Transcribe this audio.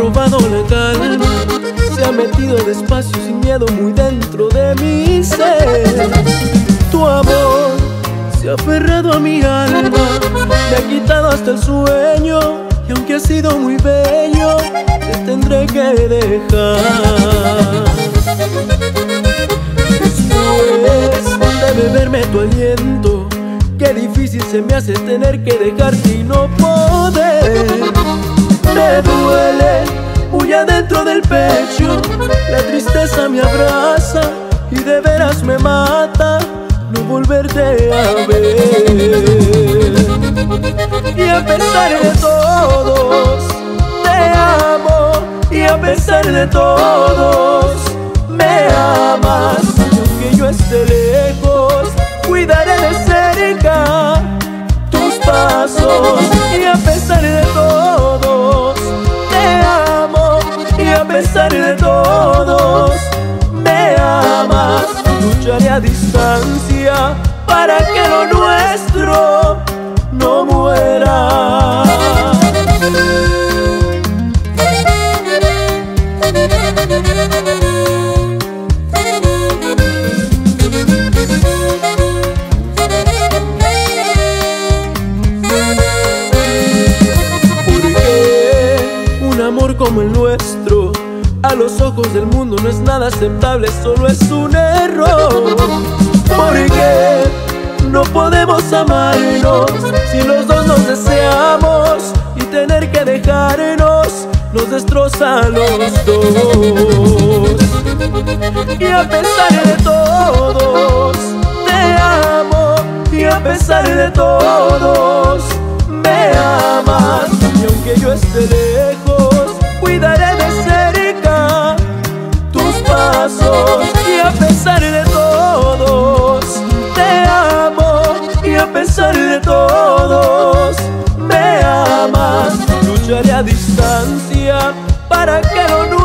robado la calma, se ha metido despacio sin miedo muy dentro de mi ser. Tu amor se ha aferrado a mi alma, me ha quitado hasta el sueño, y aunque ha sido muy bello, te tendré que dejar. Después de beberme tu aliento, qué difícil se me hace tener que dejarte y no poder. Me duele muy adentro del pecho, la tristeza me abraza y de veras me mata no volverte a ver. Y a pesar de todos te amo, y a pesar de todos me amas. Y aunque yo esté lejos, cuidaré de cerca tus pasos. Y a pesar de todos te amo, y a pesar de todos me amas. Lucharé a distancia para que lo nuestro no muera. Porque un amor como el nuestro a los ojos del mundo no es nada aceptable, solo es un error. Porque no podemos amarnos si los dos nos deseamos, y tener que dejarnos nos destroza a los dos. Y a pesar de todos te amo, y a pesar de todos me amas. Y aunque yo esté lejos, cuidaré de cerca tus pasos. Y a pesar de todos te amo, y a pesar de todos me amas. Lucharé a distancia para que lo